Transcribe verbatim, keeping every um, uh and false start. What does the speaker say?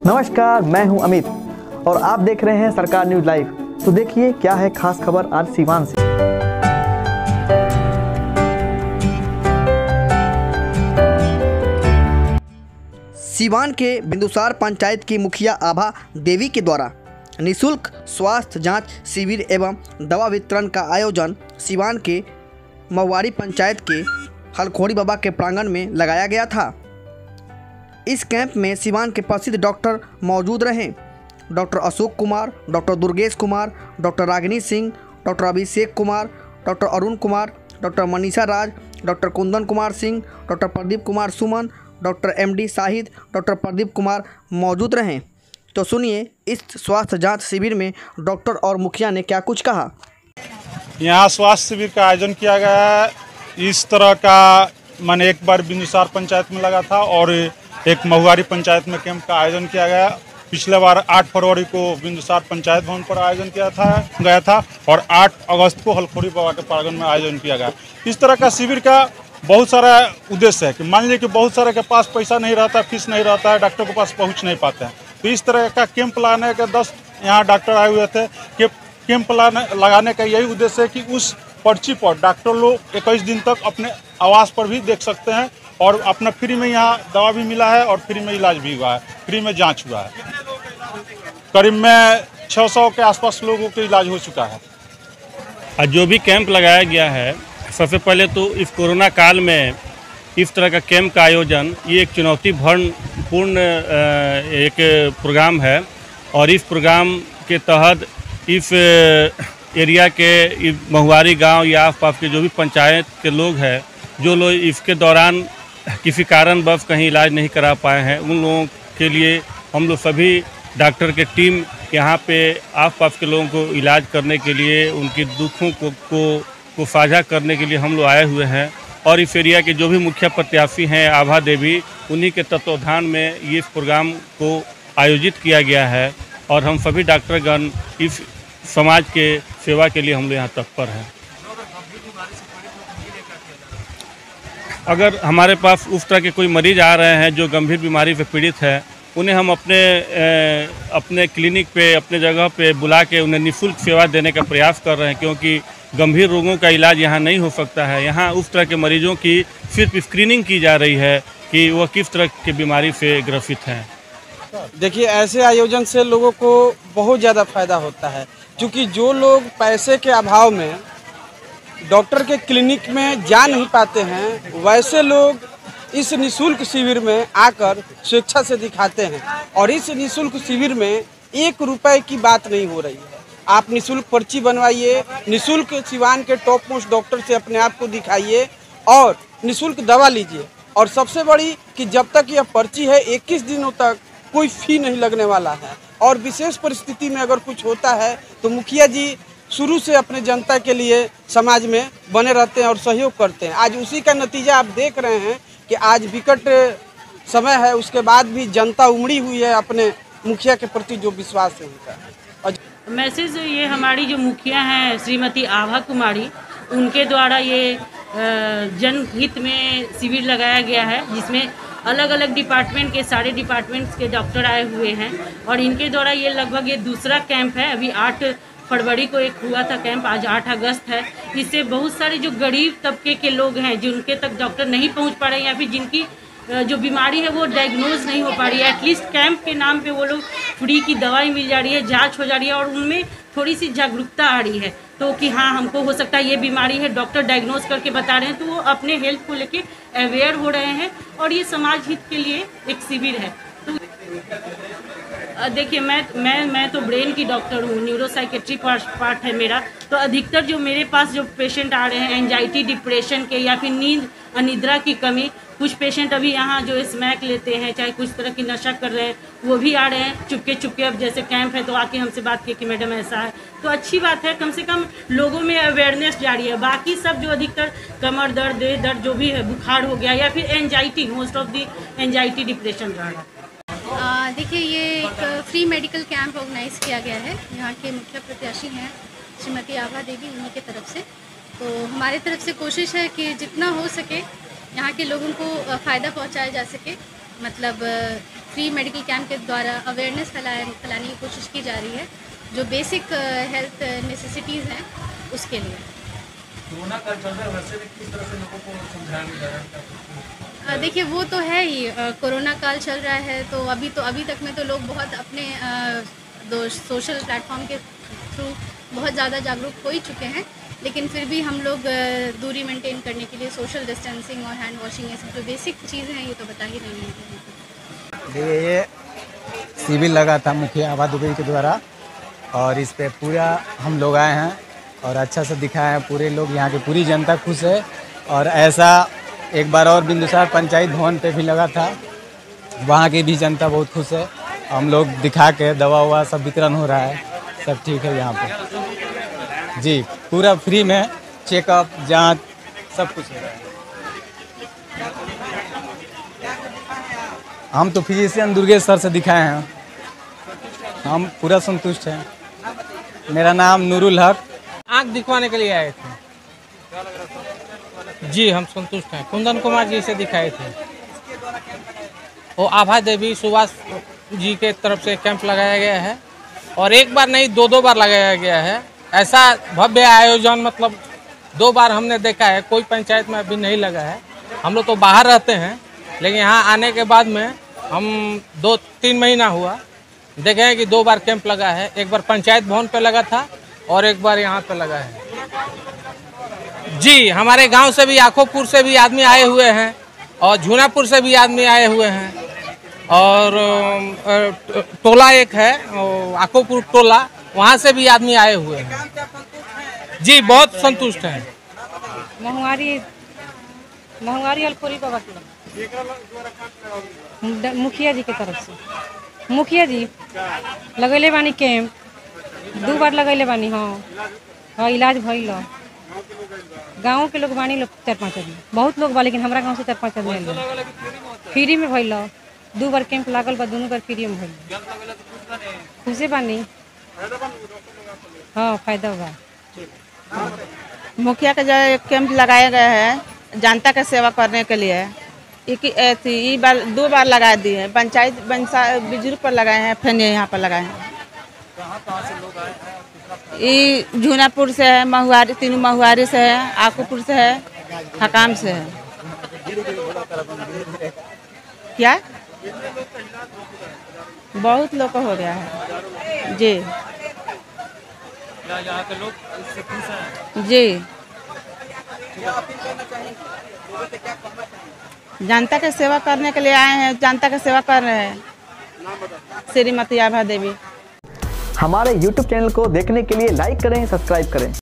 नमस्कार, मैं हूं अमित और आप देख रहे हैं सरकार न्यूज लाइव। तो देखिए क्या है खास खबर आज सीवान से। सीवान के बिंदुसार पंचायत की मुखिया आभा देवी के द्वारा निःशुल्क स्वास्थ्य जांच शिविर एवं दवा वितरण का आयोजन सीवान के महुआरी पंचायत के हलखोड़ी बाबा के प्रांगण में लगाया गया था। इस कैंप में सीवान के प्रसिद्ध डॉक्टर मौजूद रहे। Doctor Ashok Kumar, doctor Durgesh Kumar, doctor Ragini Singh, doctor Abhishek Kumar, doctor Arun Kumar, doctor Manisha Raj, doctor Kundan Kumar Singh, doctor Pradeep Kumar Suman, doctor M D Shahid, doctor Pradeep Kumar मौजूद रहे। तो सुनिए इस स्वास्थ्य जांच शिविर में डॉक्टर और मुखिया ने क्या कुछ कहा। यहाँ स्वास्थ्य शिविर का आयोजन किया गया है। इस तरह का मैंने एक बार बिंदुसार पंचायत में लगा था और एक महुआरी पंचायत में कैंप का आयोजन किया गया। पिछले बार आठ फरवरी को बिंदुसार पंचायत भवन पर आयोजन किया था गया था और आठ अगस्त को हलखोड़ी बाबा के प्रांगण में आयोजन किया गया। इस तरह का शिविर का बहुत सारा उद्देश्य है कि मान लीजिए कि बहुत सारे के पास पैसा नहीं रहता, फीस नहीं रहता है, डॉक्टर के पास पहुंच नहीं पाते हैं, तो इस तरह का कैंप लगाने के दस यहाँ डॉक्टर आए हुए थे कि कैंप लगाने का यही उद्देश्य है कि उस पर्ची पर डॉक्टर लोग इक्कीस दिन तक अपने आवास पर भी देख सकते हैं और अपना फ्री में यहाँ दवा भी मिला है और फ्री में इलाज भी हुआ है, फ्री में जांच हुआ है। करीब में छः सौ के आसपास लोगों का इलाज हो चुका है। जो भी कैंप लगाया गया है, सबसे पहले तो इस कोरोना काल में इस तरह का कैंप का आयोजन ये एक चुनौती पूर्ण एक प्रोग्राम है और इस प्रोग्राम के तहत इस एरिया के महुआरी गांव या आसपास के जो भी पंचायत के लोग हैं, जो लोग इसके दौरान किसी कारणवश कहीं इलाज नहीं करा पाए हैं, उन लोगों के लिए हम लोग सभी डॉक्टर के टीम यहाँ पे आसपास के लोगों को इलाज करने के लिए, उनके दुखों को को, को साझा करने के लिए हम लोग आए हुए हैं। और इस एरिया के जो भी मुखिया प्रत्याशी हैं आभा देवी, उन्हीं के तत्वावधान में ये इस प्रोग्राम को आयोजित किया गया है और हम सभी डॉक्टरगण इस समाज के सेवा के लिए हम लोग यहाँ तत्पर हैं। अगर हमारे पास उस तरह के कोई मरीज आ रहे हैं जो गंभीर बीमारी से पीड़ित है, उन्हें हम अपने अपने क्लिनिक पे, अपने जगह पे बुला के उन्हें निःशुल्क सेवा देने का प्रयास कर रहे हैं, क्योंकि गंभीर रोगों का इलाज यहाँ नहीं हो सकता है। यहाँ उस तरह के मरीजों की सिर्फ स्क्रीनिंग की जा रही है कि वह किस तरह की बीमारी से ग्रसित हैं। देखिए, ऐसे आयोजन से लोगों को बहुत ज़्यादा फायदा होता है, क्योंकि जो लोग पैसे के अभाव में डॉक्टर के क्लिनिक में जा नहीं पाते हैं, वैसे लोग इस निःशुल्क शिविर में आकर स्वेच्छा से दिखाते हैं। और इस निःशुल्क शिविर में एक रुपए की बात नहीं हो रही है। आप निःशुल्क पर्ची बनवाइए, निःशुल्क सीवान के टॉप मोस्ट डॉक्टर से अपने आप को दिखाइए और निःशुल्क दवा लीजिए। और सबसे बड़ी कि जब तक यह पर्ची है, इक्कीस दिनों तक कोई फी नहीं लगने वाला है। और विशेष परिस्थिति में अगर कुछ होता है तो मुखिया जी शुरू से अपने जनता के लिए समाज में बने रहते हैं और सहयोग करते हैं। आज उसी का नतीजा आप देख रहे हैं कि आज विकट समय है, उसके बाद भी जनता उमड़ी हुई है अपने मुखिया के प्रति जो विश्वास है उनका। मैसेज ये हमारी जो मुखिया हैं श्रीमती आभा कुमारी, उनके द्वारा ये जनहित में शिविर लगाया गया है, जिसमें अलग अलग डिपार्टमेंट के सारे डिपार्टमेंट्स के डॉक्टर आए हुए हैं और इनके द्वारा ये लगभग ये दूसरा कैंप है। अभी आठ फरवरी को एक हुआ था कैंप, आज आठ अगस्त है। इससे बहुत सारे जो गरीब तबके के लोग हैं, जिनके तक डॉक्टर नहीं पहुंच पा रहे हैं या फिर जिनकी जो बीमारी है वो डायग्नोज नहीं हो पा रही है, एटलीस्ट कैंप के नाम पे वो लोग फ्री की दवाई मिल जा रही है, जांच हो जा रही है और उनमें थोड़ी सी जागरूकता आ रही है तो कि हाँ हमको हो सकता है ये बीमारी है, डॉक्टर डायग्नोज करके बता रहे हैं, तो वो अपने हेल्थ को लेके अवेयर हो रहे हैं और ये समाज हित के लिए एक शिविर है। तो देखिए, मैं मैं मैं तो ब्रेन की डॉक्टर हूँ, न्यूरो साइकेट्री पार्ट है मेरा। तो अधिकतर जो मेरे पास जो पेशेंट आ रहे हैं एंजाइटी, डिप्रेशन के या फिर नींद अनिद्रा की कमी, कुछ पेशेंट अभी यहाँ जो स्मैक लेते हैं, चाहे कुछ तरह की नशा कर रहे हैं, वो भी आ रहे हैं चुपके चुपके। अब जैसे कैंप है तो आके हमसे बात किए कि मैडम ऐसा है, तो अच्छी बात है, कम से कम लोगों में अवेयरनेस जारी है। बाकी सब जो अधिकतर कमर दर्द, देह दर्द जो भी है, बुखार हो गया या फिर anxiety, most of the anxiety depression रहा है। देखिए, ये एक फ्री मेडिकल कैंप ऑर्गेनाइज़ किया गया है। यहाँ के मुख्य प्रत्याशी हैं श्रीमती आभा देवी, उन्हीं की तरफ से। तो हमारी तरफ से कोशिश है कि जितना हो सके यहाँ के लोगों को फ़ायदा पहुँचाया जा सके मतलब फ्री मेडिकल कैंप के द्वारा अवेयरनेस फैलाने फैलाने की कोशिश की जा रही है, जो बेसिक हेल्थ नेसेसिटीज़ हैं उसके लिए। कोरोना काल चल रहा है, वैसे भी किस तरह से लोगों को समझाया जा रहा है? देखिए वो तो है ही, अ, कोरोना काल चल रहा है तो अभी तो अभी तक में तो लोग बहुत अपने अ, दो सोशल प्लेटफॉर्म के थ्रू बहुत ज़्यादा जागरूक हो ही चुके हैं, लेकिन फिर भी हम लोग अ, दूरी मेंटेन करने के लिए सोशल डिस्टेंसिंग और हैंड वॉशिंग, ये सब जो बेसिक चीज़ें हैं ये तो बता ही रही हैं। ये शिविर लगा था मुखिया आभा दुबे के द्वारा और इस पे पूरा हम लोग आए हैं और अच्छा से दिखाया है। पूरे लोग यहाँ की पूरी जनता खुश है और ऐसा एक बार और बिंदुसार पंचायत भवन पे भी लगा था, वहाँ की भी जनता बहुत खुश है। हम लोग दिखा के दवा ववा सब वितरण हो रहा है, सब ठीक है यहाँ पे जी। पूरा फ्री में चेकअप जांच सब कुछ हो रहा है। हम तो फिजिशियन दुर्गेश सर से दिखाए हैं, हम पूरा संतुष्ट हैं। मेरा नाम नूरुल हक। आँख दिखवाने के लिए आए थे जी, हम संतुष्ट हैं। कुंदन कुमार जी से दिखाए थे। वो आभा देवी सुभाष जी के तरफ से कैंप लगाया गया है और एक बार नहीं दो दो बार लगाया गया है। ऐसा भव्य आयोजन मतलब दो बार हमने देखा है, कोई पंचायत में अभी नहीं लगा है। हम लोग तो बाहर रहते हैं, लेकिन यहाँ आने के बाद में हम दो तीन महीना हुआ देखे हैं कि दो बार कैंप लगा है। एक बार पंचायत भवन पे लगा था और एक बार यहाँ पे लगा है जी। हमारे गांव से भी, आखोपुर से भी आदमी आए हुए हैं और झूनापुर से भी आदमी आए हुए हैं और टोला एक है आखोपुर टोला, वहाँ से भी आदमी आए हुए हैं जी। बहुत संतुष्ट हैं। महंगारी महंगारी अलखोरी बाबा के मुखिया जी के तरफ से मुखिया जी लगैले बानी कैंप, दो बार लगैले बानी। हाँ हाँ इलाज भइल। गाँव के लोग बानी लोग चार पाँच आदमी, बहुत लोग बा, लेकिन हमारा गाँव से चार पाँच आदमी आए फ्री में भइल। दो बार कैंप लागल बा, दोनों बार फ्री में भइल। खुशे बानी। हाँ फायदा हुआ। मुखिया का जो कैंप लगाया गया है जनता का सेवा करने के लिए, एक थी बार दो बार लगा दिए हैं। पंचायत बिजली पर लगाए हैं, फिर यहाँ पर लगाए हैं। ये झूनापुर से है, महुआरी, तीनों महुआरी से है, आकूपुर से है, हकाम से है। क्या बहुत लोग हो गया है जी जी। जनता की सेवा करने के लिए आए हैं, जनता की सेवा कर रहे हैं। श्रीमती आभा देवी। हमारे यूट्यूब चैनल को देखने के लिए लाइक करें, सब्सक्राइब करें।